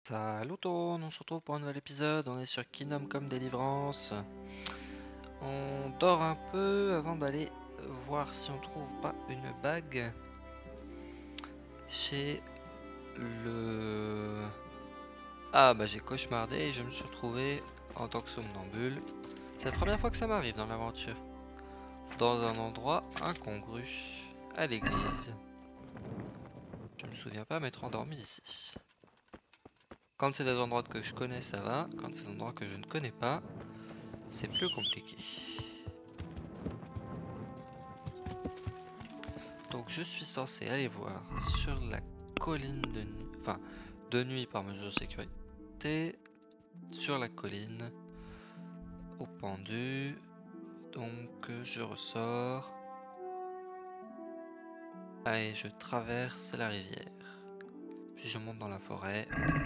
Salut tout le monde, on se retrouve pour un nouvel épisode, on est sur Kingdom Come Deliverance. On dort un peu avant d'aller voir si on trouve pas une bague chez le... Ah bah j'ai cauchemardé et je me suis retrouvé en tant que somnambule. C'est la première fois que ça m'arrive dans l'aventure. Dans un endroit incongru, à l'église. Je me souviens pas m'être endormi ici. Quand c'est des endroits que je connais ça va, quand c'est des endroits que je ne connais pas, c'est plus compliqué. Donc je suis censé aller voir sur la colline de nuit, enfin de nuit par mesure de sécurité, sur la colline, au pendu. Donc je ressors. Et je traverse la rivière. Puis je monte dans la forêt.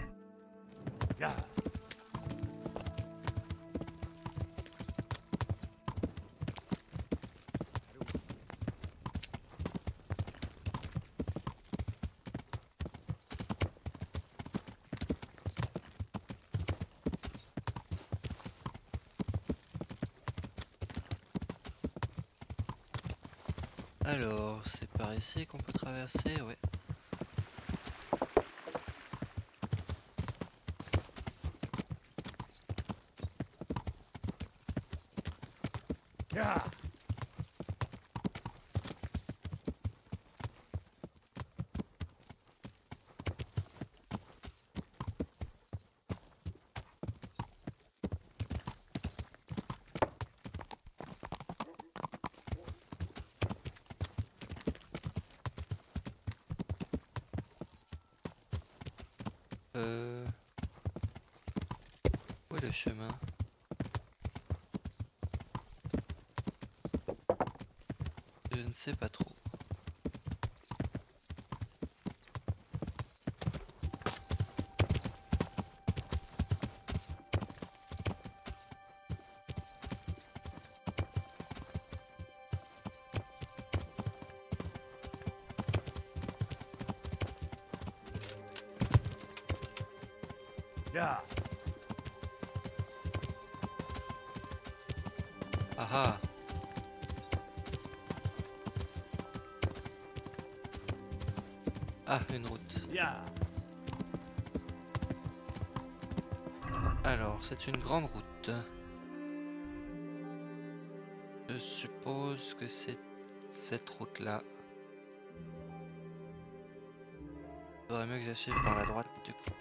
Alors, c'est par ici qu'on peut traverser, ouais. Où est le chemin? Je ne sais pas trop. Ah ah! Ah, une route. Alors, c'est une grande route. Je suppose que c'est cette route-là. Il faudrait mieux que j'achève par la droite du coup.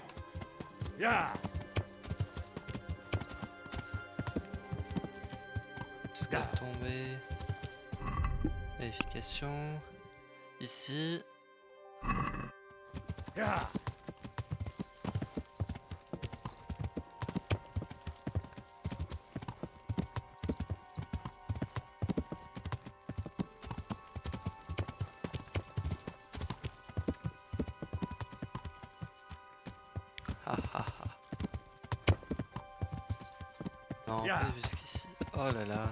Jusqu'à tomber. Vérification. Ici. Ah ah ah. Non, pas jusqu'ici. Oh là là.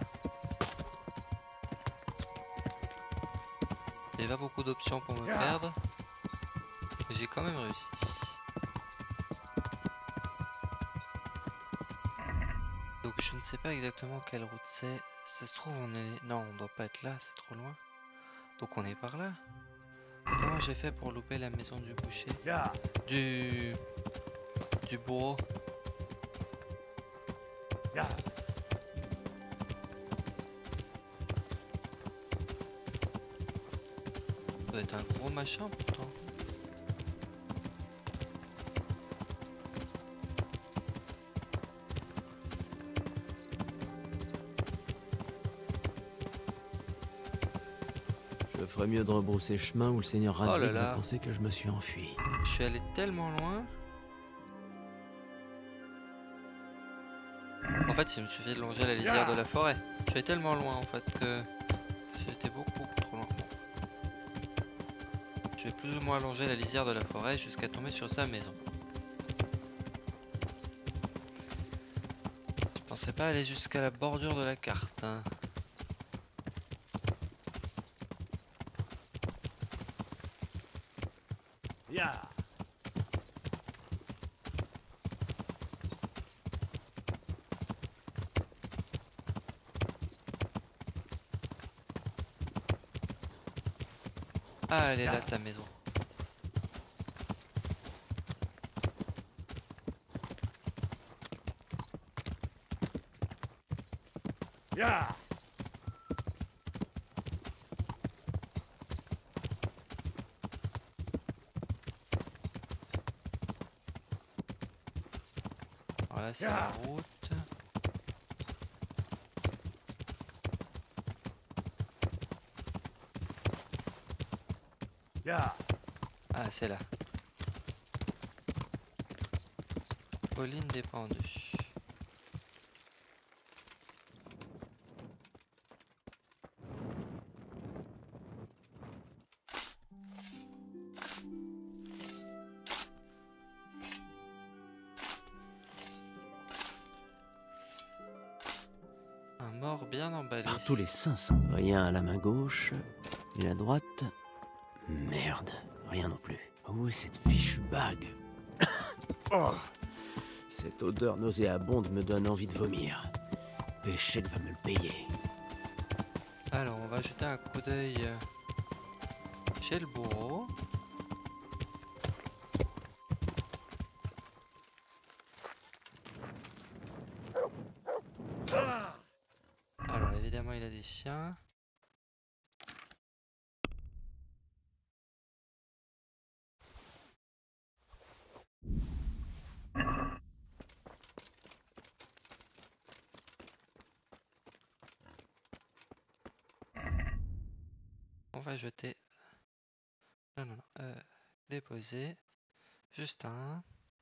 Il n'y a pas beaucoup d'options pour me perdre. Mais j'ai quand même réussi. Donc je ne sais pas exactement quelle route c'est. Ça se trouve on est... Non, on doit pas être là, c'est trop loin. Donc on est par là. Comment j'ai fait pour louper la maison du boucher? Du bourreau. Ça doit être un gros machin pourtant. Je ferais mieux de rebrousser chemin où le seigneur Oh là Radzig va là. penser que je me suis enfui. Je suis allé tellement loin. En fait, il me suffit de longer la lisière de la forêt. Je suis allé tellement loin en fait que j'étais beaucoup trop loin. Je vais plus ou moins longer la lisière de la forêt jusqu'à tomber sur sa maison. Je pensais pas aller jusqu'à la bordure de la carte. Hein. Ah, elle est là, sa maison. Voilà, c'est la route. Ah, c'est là. Colline dépendue. Un mort bien emballé. Par tous les saints, rien à la main gauche. Et la droite? Merde, rien non plus. Où est cette fichue bague? Oh, cette odeur nauséabonde me donne envie de vomir. Péchette va me le payer. Alors, on va jeter un coup d'œil chez le bourreau. Alors, évidemment, il a des chiens. On va jeter. Non, non, non. Déposer. Juste un.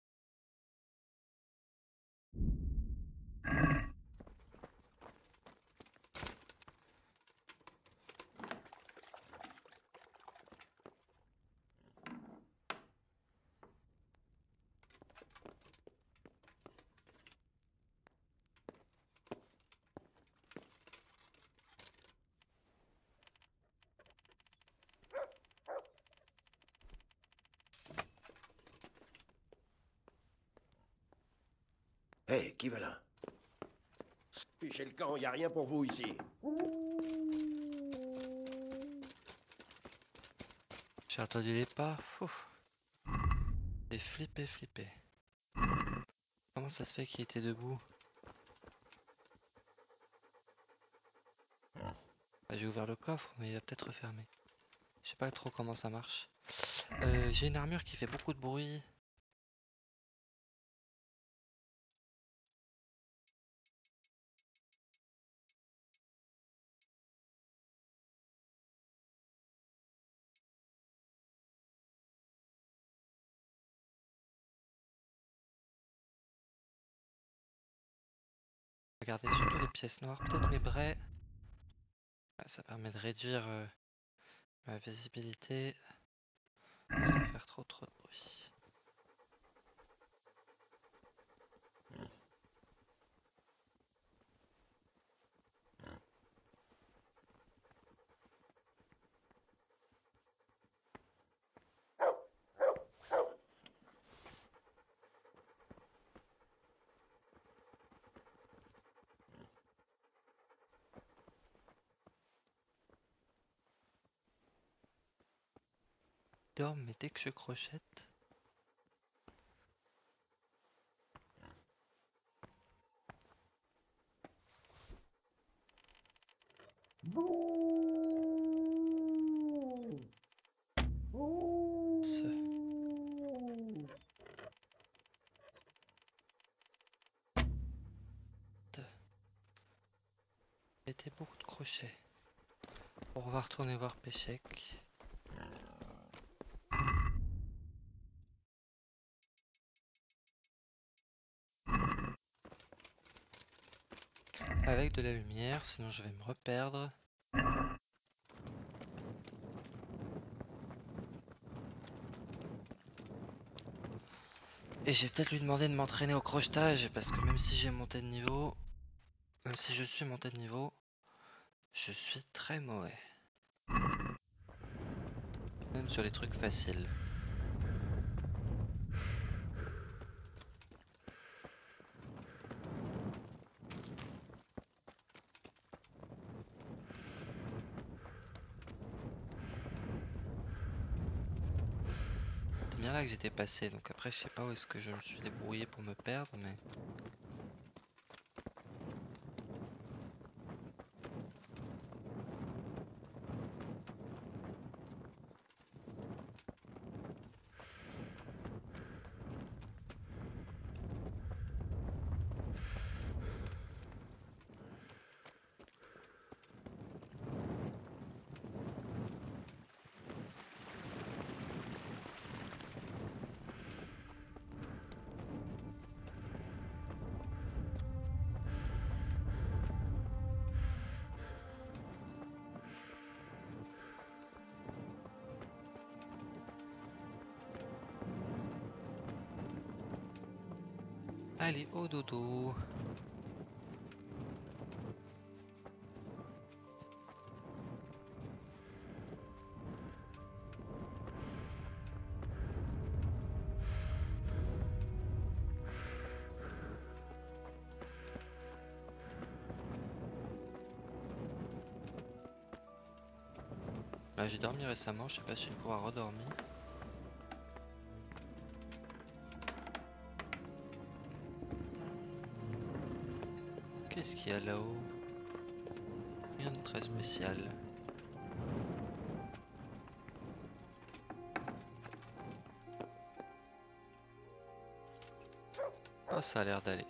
Hé, qui va là? Fichez le camp, y a rien pour vous ici. J'ai entendu les pas. Ouf. J'ai flippé, flippé. Comment ça se fait qu'il était debout? Ah, j'ai ouvert le coffre, mais il va peut-être refermer. Je sais pas trop comment ça marche. J'ai une armure qui fait beaucoup de bruit. Regardez surtout les pièces noires. Peut-être mes brais. Ah, ça permet de réduire ma visibilité sans faire trop de bruit. Dorme, mais dès que je crochette. Ce. Mettez beaucoup de crochets. On va retourner voir Péchec. Avec de la lumière, sinon je vais me reperdre. Et j'ai peut-être lui demander de m'entraîner au crochetage, parce que même si j'ai monté de niveau, même si je suis monté de niveau, je suis très mauvais. Même sur les trucs faciles. bien là que j'étais passé, donc après je sais pas où est-ce que je me suis débrouillé pour me perdre, mais... Allez, au dodo. Là, j'ai dormi récemment, je sais pas si je vais pouvoir redormir. Qu'est-ce qu'il y a là-haut? Rien de très spécial. Oh, ça a l'air d'aller.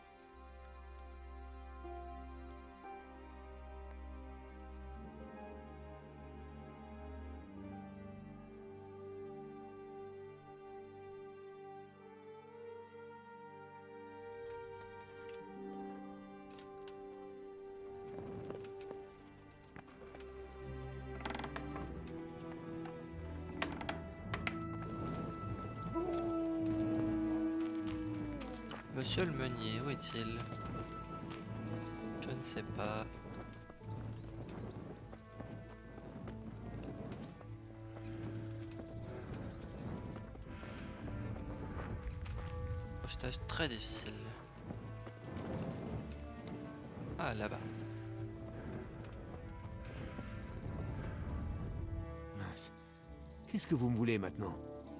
Monsieur le meunier, où est-il? Je ne sais pas. Stage très difficile. Ah, là-bas. Mince. Qu'est-ce que vous me voulez maintenant?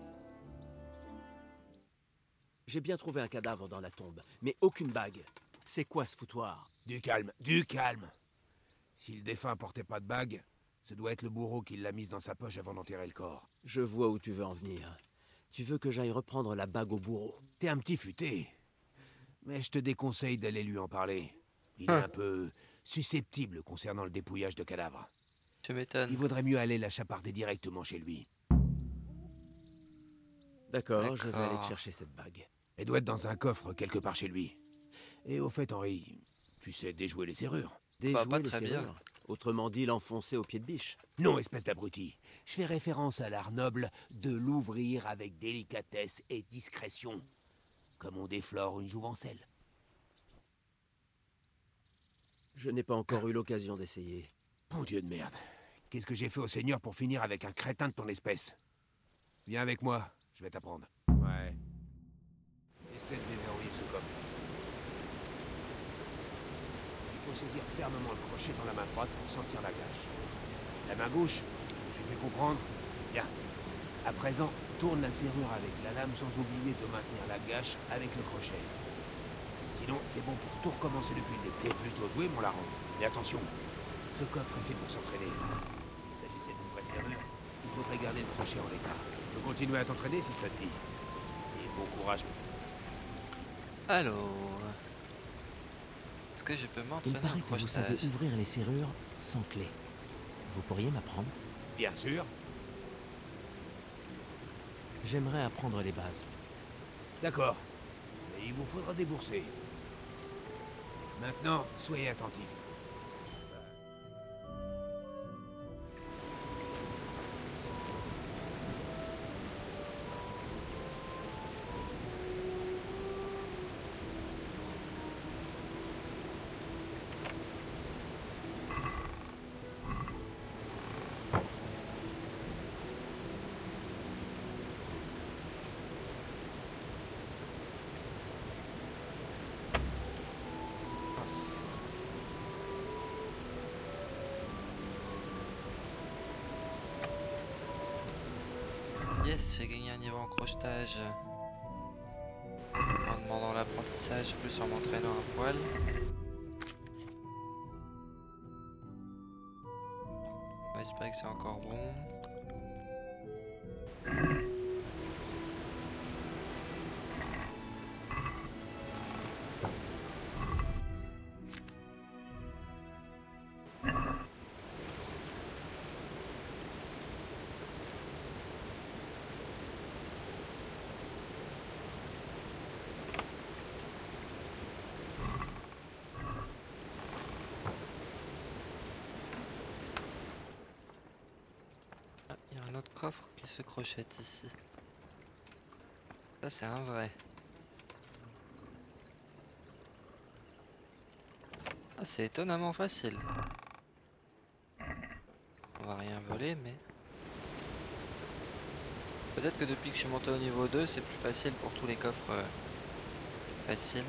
J'ai bien trouvé un cadavre dans la tombe, mais aucune bague. C'est quoi ce foutoir? Du calme, du calme. Si le défunt portait pas de bague, ce doit être le bourreau qui l'a mise dans sa poche avant d'enterrer le corps. Je vois où tu veux en venir. Tu veux que j'aille reprendre la bague au bourreau. T'es un petit futé. Mais je te déconseille d'aller lui en parler. Il est un peu susceptible concernant le dépouillage de cadavres. Tu m'étonnes. Il vaudrait mieux aller la chaparder directement chez lui. D'accord, je vais aller D'accord. te chercher cette bague. Elle doit être dans un coffre quelque part chez lui. Et au fait, Henri, tu sais déjouer les serrures? Déjouer pas les très bien. serrures. Autrement dit, l'enfoncer au pied de biche. Non, espèce d'abruti. Je fais référence à l'art noble de l'ouvrir avec délicatesse et discrétion. Comme on déflore une jouvencelle. Je n'ai pas encore eu l'occasion d'essayer. Bon Dieu de merde. Qu'est-ce que j'ai fait au Seigneur pour finir avec un crétin de ton espèce? Viens avec moi, je vais t'apprendre. Ouais. Essaie de déverrouiller ce coffre. Il faut saisir fermement le crochet dans la main droite pour sortir la gâche. La main gauche, tu fais comprendre? Bien. À présent, tourne la serrure avec la lame sans oublier de maintenir la gâche avec le crochet. Sinon, c'est bon pour tout recommencer depuis le début. T'es plutôt doué, mon larron. Mais attention, ce coffre est fait pour s'entraîner. S'il s'agissait d'une vraie serrure, il faudrait garder le crochet en l'état. Tu peux continuer à t'entraîner si ça te dit. Et bon courage. Alors... Est-ce que je peux Il m'entraîner paraît au que vous savez crochetage? ouvrir les serrures sans clé. Vous pourriez m'apprendre? Bien sûr. J'aimerais apprendre les bases. D'accord. Mais il vous faudra débourser. Maintenant, soyez attentifs. Mince. en crochetage en demandant l'apprentissage plus en m'entraînant un poil. On va espérer que c'est encore bon. Il y a un autre coffre qui se crochette ici. Ça c'est un vrai. Ah, c'est étonnamment facile. On va rien voler mais... Peut-être que depuis que je suis monté au niveau 2 c'est plus facile pour tous les coffres faciles.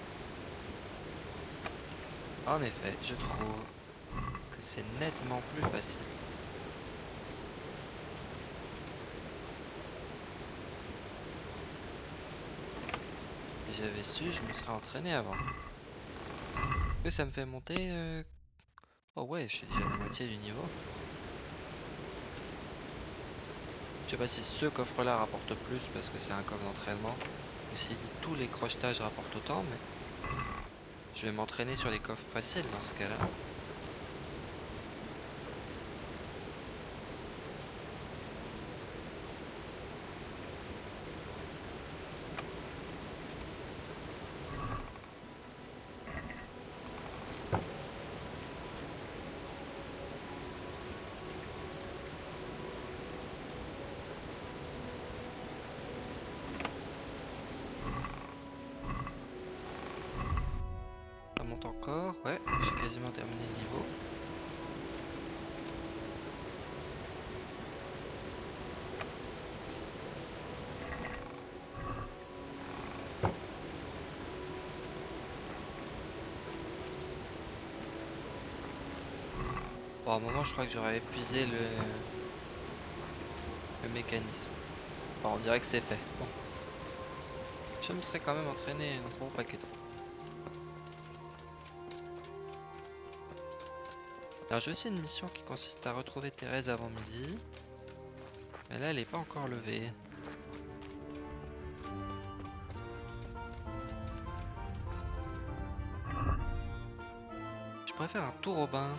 En effet, je trouve que c'est nettement plus facile. Si j'avais su, je me serais entraîné avant. Que ça me fait monter Oh ouais, je suis déjà à la moitié du niveau. Je sais pas si ce coffre là rapporte plus parce que c'est un coffre d'entraînement, ou si tous les crochetages rapportent autant, mais je vais m'entraîner sur les coffres faciles dans ce cas là. Ça monte encore, ouais, j'ai quasiment terminé le niveau. Bon, à un moment, je crois que j'aurais épuisé le mécanisme. Bon, on dirait que c'est fait. Bon. Je me serais quand même entraîné un bon paquet de fois. Alors j'ai aussi une mission qui consiste à retrouver Thérèse avant midi. Mais là, elle n'est pas encore levée. Je préfère un tour au bain.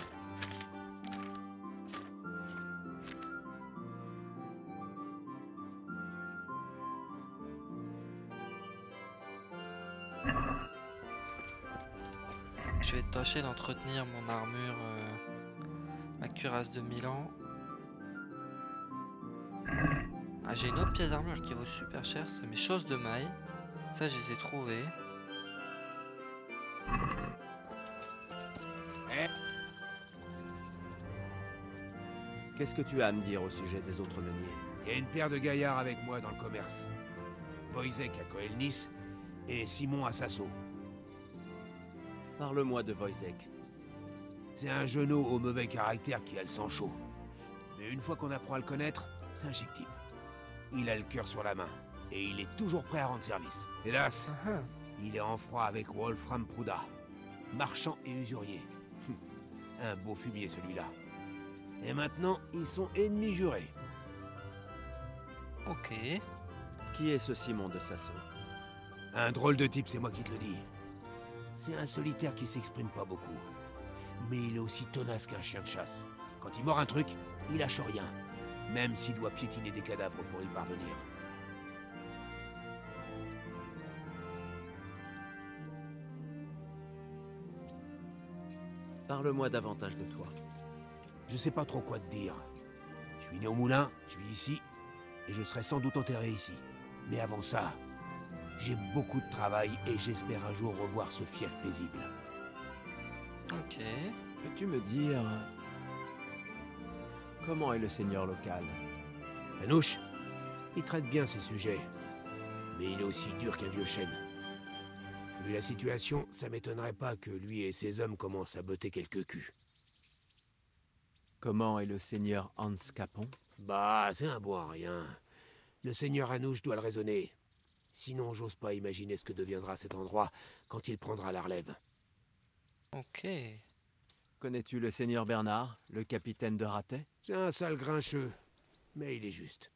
Je vais tâcher d'entretenir mon armure, ma cuirasse de Milan. Ah, j'ai une autre pièce d'armure qui vaut super cher, c'est mes choses de maille. Ça, je les ai trouvées. Qu'est-ce que tu as à me dire au sujet des autres meuniers? Il y a une paire de gaillards avec moi dans le commerce. Wojciech à Koelnis et Simon à Sasso. Parle-moi de Wojciech. C'est un genou au mauvais caractère qui a le sang chaud. Mais une fois qu'on apprend à le connaître, c'est un chic type. Il a le cœur sur la main, et il est toujours prêt à rendre service. Hélas, il est en froid avec Wolfram Pruda, marchand et usurier. Un beau fumier celui-là. Et maintenant, ils sont ennemis jurés. Ok. Qui est ce Simon de Sasso? Un drôle de type, c'est moi qui te le dis. C'est un solitaire qui s'exprime pas beaucoup. Mais il est aussi tenace qu'un chien de chasse. Quand il mord un truc, il lâche rien. Même s'il doit piétiner des cadavres pour y parvenir. Parle-moi davantage de toi. Je sais pas trop quoi te dire. Je suis né au moulin, je vis ici, et je serai sans doute enterré ici. Mais avant ça, j'ai beaucoup de travail et j'espère un jour revoir ce fief paisible. Ok. Peux-tu me dire... comment est le seigneur local? Manouche, il traite bien ses sujets, mais il est aussi dur qu'un vieux chêne. Vu la situation, ça m'étonnerait pas que lui et ses hommes commencent à botter quelques culs. Comment est le seigneur Hans Capon? Bah, c'est un bon à rien. Le seigneur Anouche doit le raisonner. Sinon, j'ose pas imaginer ce que deviendra cet endroit quand il prendra la relève. Ok. Connais-tu le seigneur Bernard, le capitaine de Ratet? C'est un sale grincheux, mais il est juste.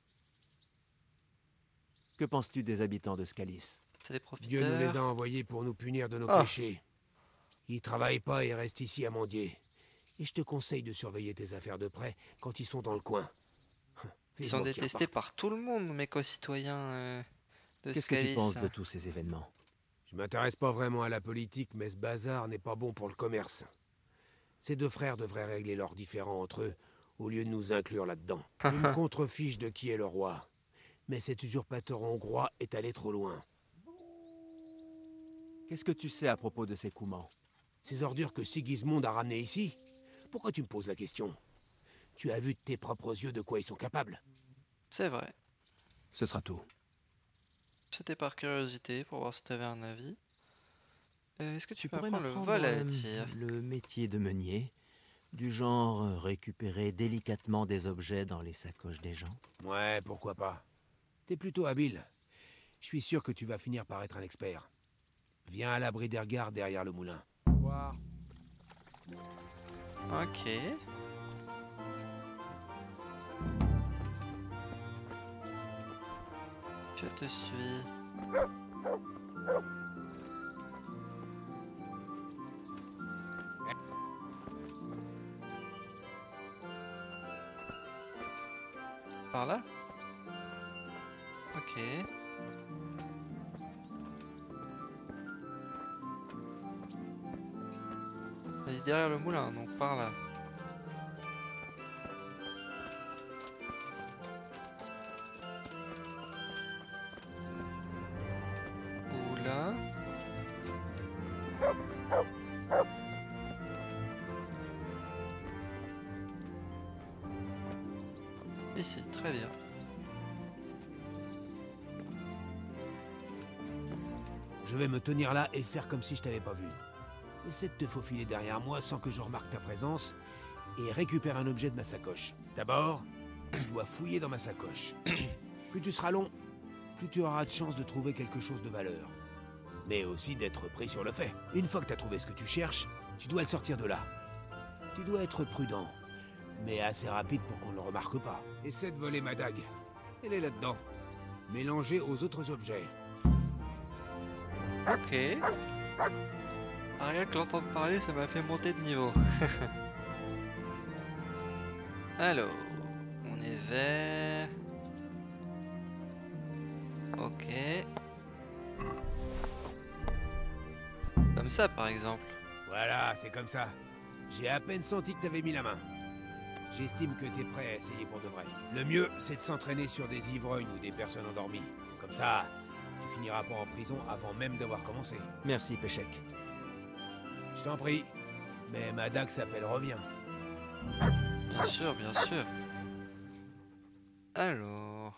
Que penses-tu des habitants de Scalis? C'est des Dieu nous les a profiteurs. envoyés pour nous punir de nos Ah. péchés. Ils travaillent pas et restent ici à mendier. Et je te conseille de surveiller tes affaires de près quand ils sont dans le coin. Ils sont Vivement qu'ils détestés repartent. par tout le monde, mes concitoyens de Qu'est-ce que tu Scalis. penses de tous ces événements? Je m'intéresse pas vraiment à la politique, mais ce bazar n'est pas bon pour le commerce. Ces deux frères devraient régler leurs différends entre eux, au lieu de nous inclure là-dedans. Je me contrefiche de qui est le roi. Mais cet usurpateur hongrois est allé trop loin. Qu'est-ce que tu sais à propos de ces Coumans? Ces ordures que Sigismond a ramenées ici? Pourquoi tu me poses la question? Tu as vu de tes propres yeux de quoi ils sont capables. C'est vrai. Ce sera tout. C'était par curiosité pour voir si t'avais un avis. Est-ce que tu Tu peux pourrais apprendre le m'apprendre vol à la tire? le métier de meunier, du genre récupérer délicatement des objets dans les sacoches des gens? Ouais, pourquoi pas. T'es plutôt habile. Je suis sûr que tu vas finir par être un expert. Viens à l'abri des regards derrière le moulin. Au revoir. Ok. Je te suis. Par là? Ok. Il est derrière le moulin, donc par là. Ou là. Ici, très bien. Je vais me tenir là et faire comme si je t'avais pas vu. Essaie de te faufiler derrière moi sans que je remarque ta présence et récupère un objet de ma sacoche. D'abord, tu dois fouiller dans ma sacoche. Plus tu seras long, plus tu auras de chances de trouver quelque chose de valeur. Mais aussi d'être pris sur le fait. Une fois que tu as trouvé ce que tu cherches, tu dois le sortir de là. Tu dois être prudent, mais assez rapide pour qu'on ne le remarque pas. Essaie de voler ma dague. Elle est là-dedans, mélangée aux autres objets. Ok. Rien que l'entendre parler, ça m'a fait monter de niveau. Alors, on est vers... Ok. Comme ça, par exemple. Voilà, c'est comme ça. J'ai à peine senti que t'avais mis la main. J'estime que t'es prêt à essayer pour de vrai. Le mieux, c'est de s'entraîner sur des ivrognes ou des personnes endormies. Comme ça, tu finiras pas en prison avant même d'avoir commencé. Merci, Péchec. Je t'en prie. Mais ma dague s'appelle Reviens. Bien sûr, bien sûr. Alors...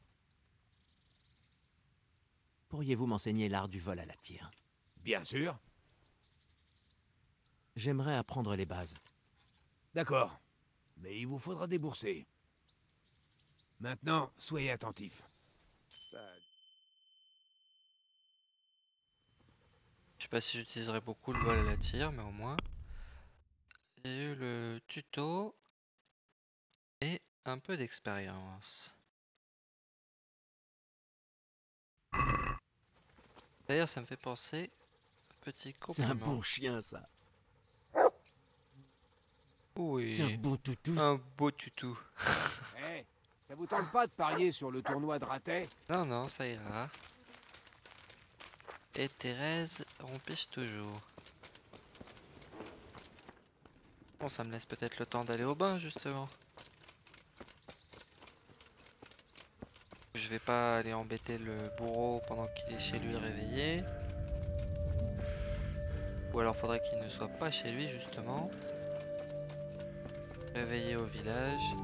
Pourriez-vous m'enseigner l'art du vol à la tire? Bien sûr. J'aimerais apprendre les bases. D'accord. Mais il vous faudra débourser. Maintenant, soyez attentifs. Je sais pas si j'utiliserai beaucoup le vol à la tire, mais au moins... J'ai eu le tuto... Et un peu d'expérience. D'ailleurs, ça me fait penser... Petit C'est un compliment. bon chien, ça. Oui. C'est un beau toutou. Un beau tutou. Eh, ça vous tente pas de parier sur le tournoi de Ratet? Non, non, ça ira. Et Thérèse rompiche toujours. Bon, ça me laisse peut-être le temps d'aller au bain, justement. Je vais pas aller embêter le bourreau pendant qu'il est chez lui réveillé. Ou alors faudrait qu'il ne soit pas chez lui, justement. Réveillé au village.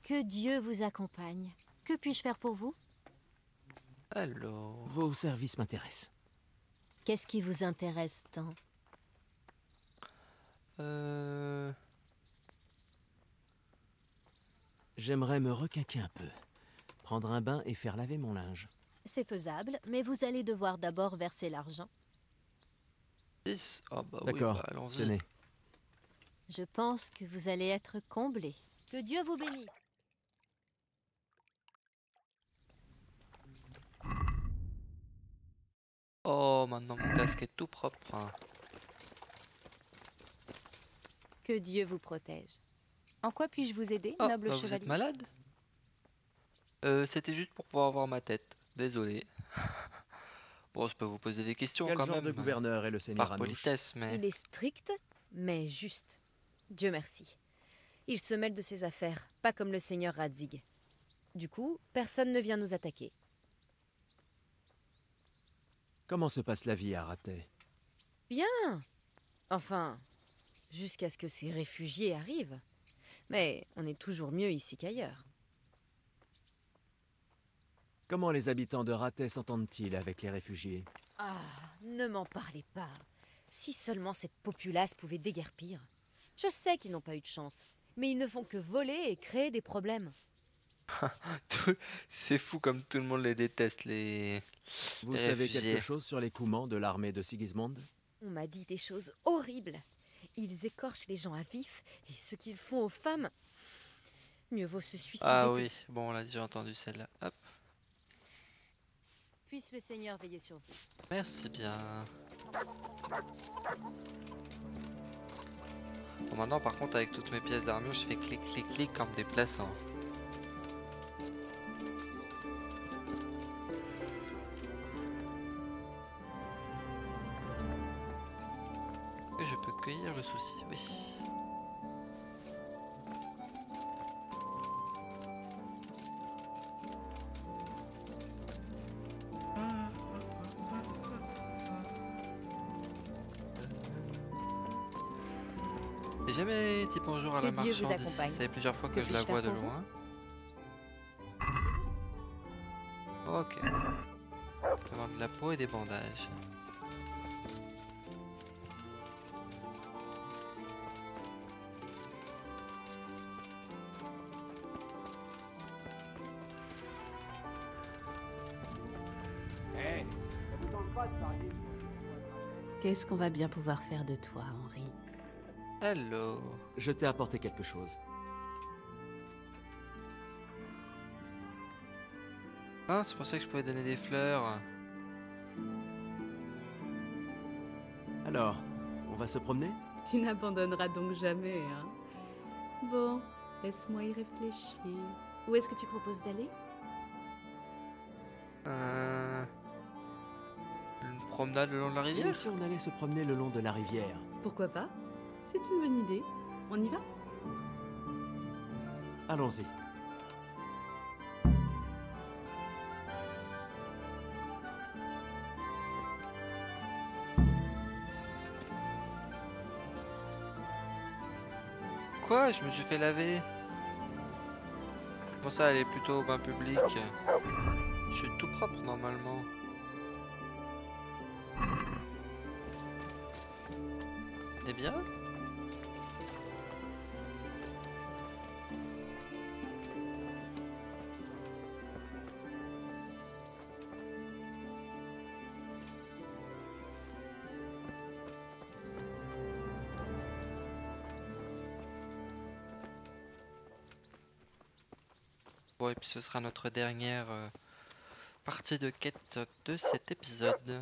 Que Dieu vous accompagne. Que puis-je faire pour vous? Alors... Vos services m'intéressent. Qu'est-ce qui vous intéresse tant? J'aimerais me requinquer un peu. Prendre un bain et faire laver mon linge. C'est faisable, mais vous allez devoir d'abord verser l'argent. 10. Ah bah oui, D'accord, bah allons-y. tenez. Je pense que vous allez être comblé. Que Dieu vous bénisse. Oh, maintenant mon casque est tout propre. Hein. Que Dieu vous protège. En quoi puis-je vous aider, Oh, noble bah vous êtes chevalier? malade? C'était juste pour pouvoir voir ma tête. Désolé. Bon, je peux vous poser des questions Quel quand genre même. de gouverneur est le seigneur Par Anouch? politesse, mais... Il est strict, mais juste. Dieu merci. Il se mêle de ses affaires, pas comme le seigneur Radzig. Du coup, personne ne vient nous attaquer. Comment se passe la vie à Rathais? Bien. Enfin, jusqu'à ce que ces réfugiés arrivent. Mais on est toujours mieux ici qu'ailleurs. Comment les habitants de Rathais s'entendent-ils avec les réfugiés? Ah, ne m'en parlez pas. Si seulement cette populace pouvait déguerpir. Je sais qu'ils n'ont pas eu de chance, mais ils ne font que voler et créer des problèmes. C'est fou comme tout le monde les déteste, les... Vous Les savez réfugiés. quelque chose sur les Coumans de l'armée de Sigismond? On m'a dit des choses horribles. Ils écorchent les gens à vif, et ce qu'ils font aux femmes... Mieux vaut se suicider Ah que- oui, bon, on l'a déjà entendu celle-là. Hop, Puisse le Seigneur veiller sur vous. merci bien. Bon, maintenant, par contre, avec toutes mes pièces d'armure, je fais clic, clic, clic en me déplaçant. Et je peux cueillir le souci, oui. J'ai jamais dit bonjour à Que la Dieu vous marchande ici. accompagne. Ça fait plusieurs fois que Que je la puis-je vois de faire pour vous? loin. Ok. Je vais vendre de la peau et des bandages. Qu'est-ce qu'on va bien pouvoir faire de toi, Henri? Hello. Je t'ai apporté quelque chose. Ah, c'est pour ça que je pouvais donner des fleurs. Alors, on va se promener? Tu n'abandonneras donc jamais, hein? Bon, laisse-moi y réfléchir. Où est-ce que tu proposes d'aller? Une promenade le long de la Et rivière? si on allait se promener le long de la rivière? Pourquoi pas? C'est une bonne idée. On y va? Allons-y. Quoi? Je me suis fait laver. Bon, ça, elle est plutôt au bain public. Je suis tout propre normalement. Eh bien? Bon, et puis ce sera notre dernière partie de quête de cet épisode.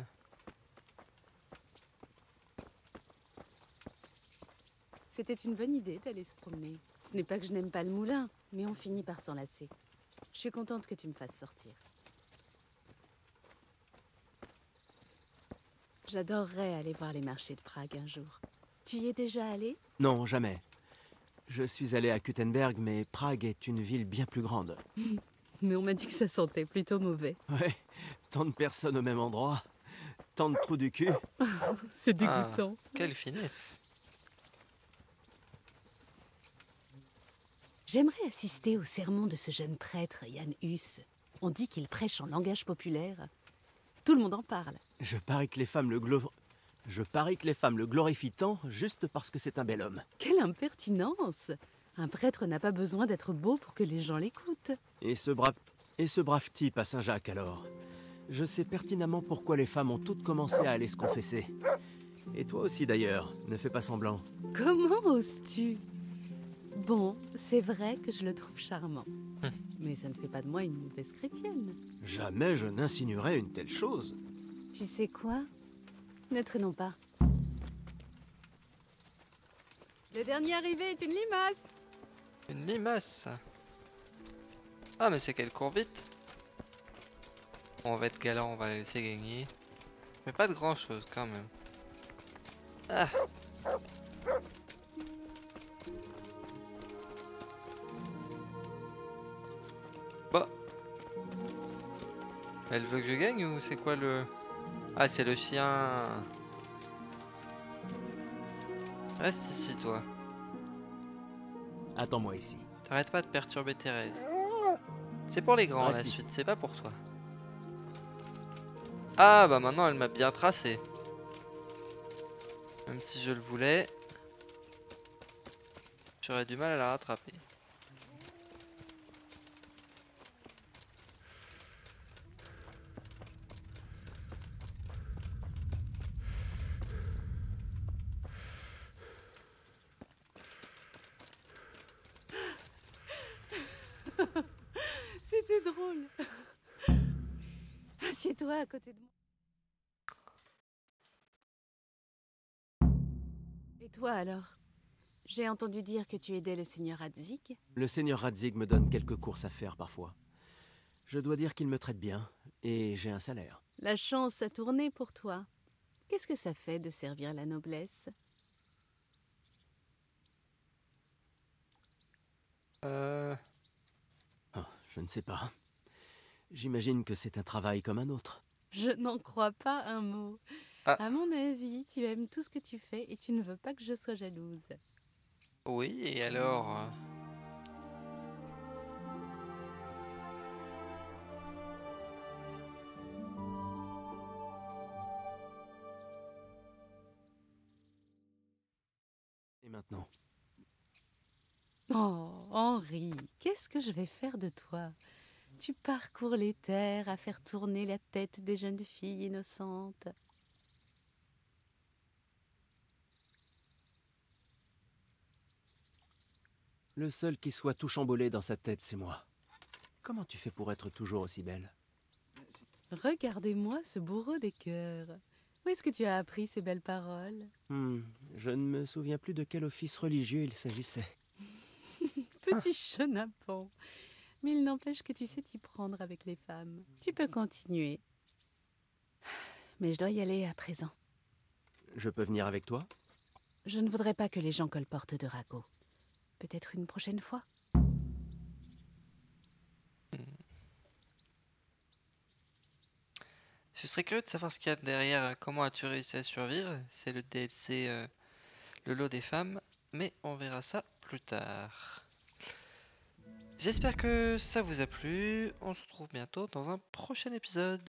C'était une bonne idée d'aller se promener. Ce n'est pas que je n'aime pas le moulin, mais on finit par s'enlacer. Je suis contente que tu me fasses sortir. J'adorerais aller voir les marchés de Prague un jour. Tu y es déjà allé? Non, jamais. Je suis allé à Kuttenberg, mais Prague est une ville bien plus grande. Mais on m'a dit que ça sentait plutôt mauvais. Ouais, tant de personnes au même endroit, tant de trous du cul. C'est dégoûtant. Quelle finesse! J'aimerais assister au sermon de ce jeune prêtre, Jan Hus. On dit qu'il prêche en langage populaire. Tout le monde en parle. Je parie que les femmes le glorifient tant juste parce que c'est un bel homme. Quelle impertinence! Un prêtre n'a pas besoin d'être beau pour que les gens l'écoutent. Et ce brave type à Saint-Jacques alors. Je sais pertinemment pourquoi les femmes ont toutes commencé à aller se confesser. Et toi aussi d'ailleurs, ne fais pas semblant. Comment oses-tu? Bon, c'est vrai que je le trouve charmant. Mais ça ne fait pas de moi une mauvaise chrétienne. Jamais je n'insinuerais une telle chose. Tu sais quoi? Ne traînons pas. Le dernier arrivé est une limace. Une limace. Ah mais c'est qu'elle court vite. Bon, on va être galant, on va la laisser gagner. Mais pas de grand chose quand même. Ah. Bah. Elle veut que je gagne ou c'est quoi le... Ah c'est le chien. Reste ici toi. Attends-moi ici. T'arrêtes pas de perturber Thérèse. C'est pour les grands Reste la ici. suite, c'est pas pour toi. Ah bah maintenant elle m'a bien tracé. Même si je le voulais, j'aurais du mal à la rattraper. C'était drôle. Assieds-toi à côté de moi. Et toi alors? J'ai entendu dire que tu aidais le seigneur Radzig. Le seigneur Radzig me donne quelques courses à faire parfois. Je dois dire qu'il me traite bien, et j'ai un salaire. La chance a tourné pour toi. Qu'est-ce que ça fait de servir la noblesse? Oh, je ne sais pas. J'imagine que c'est un travail comme un autre. Je n'en crois pas un mot. Ah. À mon avis, tu aimes tout ce que tu fais et tu ne veux pas que je sois jalouse. Oui, et alors Et maintenant? Oh, Henri, qu'est-ce que je vais faire de toi? Tu parcours les terres à faire tourner la tête des jeunes filles innocentes. Le seul qui soit tout chamboulé dans sa tête, c'est moi. Comment tu fais pour être toujours aussi belle? Regardez-moi ce bourreau des cœurs. Où est-ce que tu as appris ces belles paroles? Je ne me souviens plus de quel office religieux il s'agissait. Petit chenapan. Mais il n'empêche que tu sais t'y prendre avec les femmes. Tu peux continuer. Mais je dois y aller à présent. Je peux venir avec toi? Je ne voudrais pas que les gens colportent de ragots. Peut-être une prochaine fois. Je serais curieux de savoir ce qu'il y a derrière. Comment as-tu réussi à survivre? C'est le DLC, le lot des femmes, mais on verra ça plus tard. J'espère que ça vous a plu. On se retrouve bientôt dans un prochain épisode.